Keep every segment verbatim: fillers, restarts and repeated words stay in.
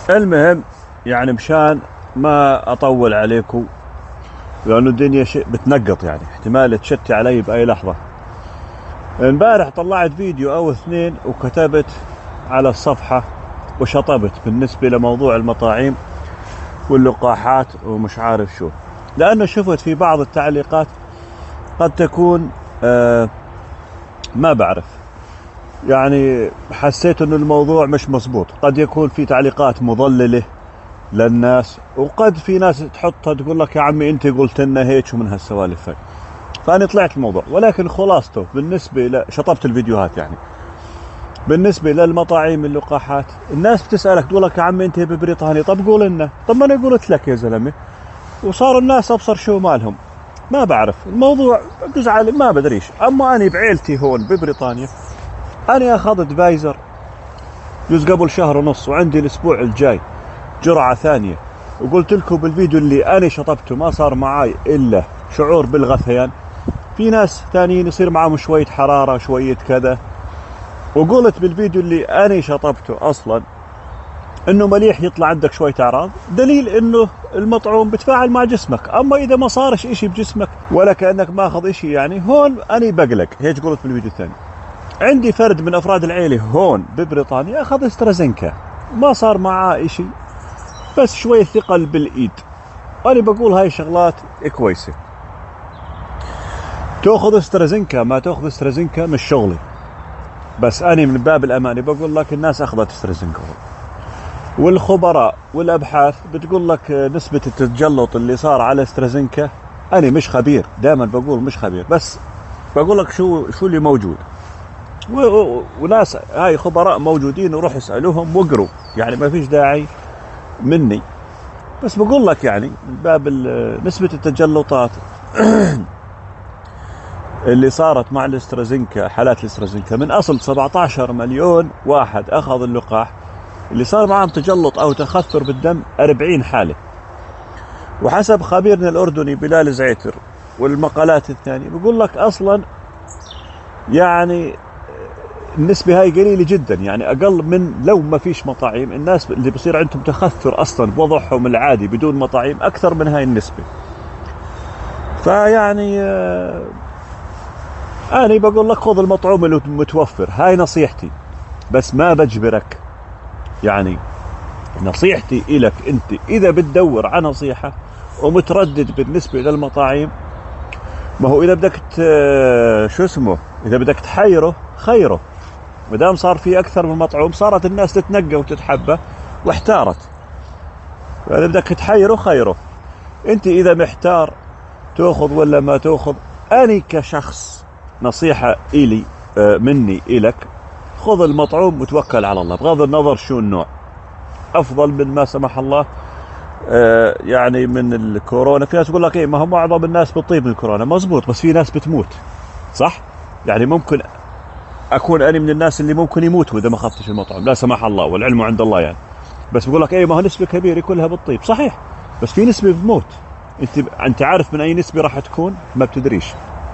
المهم، يعني مشان ما اطول عليكم، لانه الدنيا شيء بتنقط، يعني احتمال تشتي علي باي لحظة. امبارح طلعت فيديو او اثنين وكتبت على الصفحة وشطبت بالنسبة لموضوع المطاعيم واللقاحات ومش عارف شو، لانه شفت في بعض التعليقات قد تكون آه ما بعرف، يعني حسيت انه الموضوع مش مزبوط. قد يكون في تعليقات مضللة للناس، وقد في ناس تحطها تقول لك يا عمي انت قلت لنا هيك ومن هالسوالف هاي. فانا طلعت الموضوع، ولكن خلاصته بالنسبة ل... شطبت الفيديوهات يعني. بالنسبة للمطاعيم اللقاحات، الناس بتسألك تقول لك يا عمي انت ببريطانيا، طب قول لنا. طب ما انا قلت لك يا زلمة، وصار الناس ابصر شو مالهم. ما بعرف الموضوع بزعل، ما بدريش. اما اني بعيلتي هون ببريطانيا، انا اخذت فايزر جزء قبل شهر ونص، وعندي الاسبوع الجاي جرعة ثانية. وقلت لكم بالفيديو اللي انا شطبته ما صار معاي الا شعور بالغثيان. في ناس ثانيين يصير معهم شوية حرارة شوية كذا. وقلت بالفيديو اللي انا شطبته اصلا انه مليح يطلع عندك شوية اعراض، دليل انه المطعوم بتفاعل مع جسمك. اما اذا ما صارش اشي بجسمك ولا كأنك ماخذ اشي، يعني هون انا بقلق. هيك قلت بالفيديو الثاني. عندي فرد من افراد العيلة هون ببريطانيا اخذ استرازينكا، ما صار معاه اشي، بس شوية ثقل بالايد. انا بقول هاي شغلات كويسة. تاخذ استرازينكا ما تاخذ استرازينكا مش شغلي، بس انا من باب الامانة بقول لك الناس اخذت استرازينكا، والخبراء والابحاث بتقول لك نسبة التجلط اللي صار على استرازينكا. انا مش خبير، دائما بقول مش خبير، بس بقول لك شو شو اللي موجود. وناس هاي خبراء موجودين، وروح اسألوهم واقروا، يعني ما فيش داعي مني. بس بقول لك يعني من باب نسبة التجلطات اللي صارت مع الاسترازينكا، حالات الاسترازينكا من اصل سبعة عشر مليون واحد اخذ اللقاح، اللي صار معهم تجلط او تخثر بالدم أربعين حالة. وحسب خبيرنا الاردني بلال زعيتر والمقالات الثانية بيقول لك اصلا يعني النسبة هاي قليلة جدا، يعني اقل من لو ما فيش مطاعيم. الناس اللي بصير عندهم تخثر اصلا بوضعهم العادي بدون مطاعيم اكثر من هاي النسبة. فيعني آه انا بقول لك خذ المطعوم اللي متوفر، هاي نصيحتي، بس ما بجبرك. يعني نصيحتي إلك انت اذا بتدور على نصيحة ومتردد بالنسبة للمطاعيم، ما هو اذا بدك شو اسمه اذا بدك تحيره خيره. مدام صار في اكثر من مطعوم صارت الناس تتنقى وتتحبى واحتارت. فاذا بدك تحيره خيره. انت اذا محتار تاخذ ولا ما تاخذ، اني كشخص نصيحة الي مني الك، خذ المطعوم وتوكل على الله، بغض النظر شو النوع. افضل من ما سمح الله آه يعني من الكورونا. في ناس يقول لك ايه ما هو معظم الناس بتطيب من الكورونا، مزبوط، بس في ناس بتموت، صح؟ يعني ممكن اكون انا من الناس اللي ممكن يموتوا اذا ما اخذتش المطعم، لا سمح الله، والعلم عند الله يعني. بس بقول لك ايه ما هو نسبة كبيرة كلها بتطيب، صحيح، بس في نسبة بتموت. انت انت عارف من اي نسبة راح تكون؟ ما بتدريش.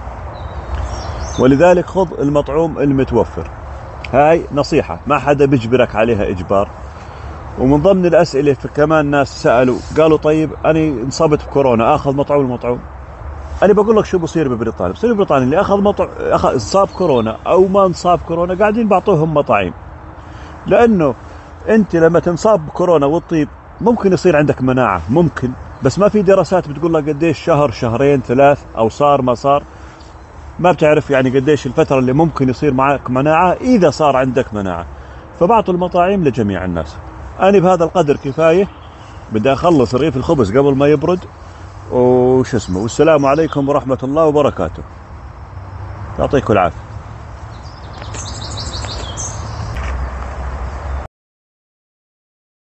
ولذلك خذ المطعوم المتوفر. هاي نصيحة، ما حدا بيجبرك عليها إجبار. ومن ضمن الأسئلة كمان ناس سألوا قالوا طيب أنا انصبت بكورونا أخذ مطعوم المطعوم. أنا بقول لك شو بصير ببريطانيا. بصير ببريطانيا اللي أخذ مطعوم أخذ انصاب كورونا أو ما انصاب كورونا قاعدين بعطوهم مطاعيم، لأنه أنت لما تنصاب بكورونا وتطيب ممكن يصير عندك مناعة، ممكن، بس ما في دراسات بتقول لك قديش، شهر شهرين ثلاث، أو صار ما صار. ما بتعرف يعني قديش الفترة اللي ممكن يصير معك مناعة إذا صار عندك مناعة. فبعطوا المطاعيم لجميع الناس. أنا بهذا القدر كفاية، بدي أخلص رغيف الخبز قبل ما يبرد وش اسمه. والسلام عليكم ورحمة الله وبركاته. يعطيكم العافية.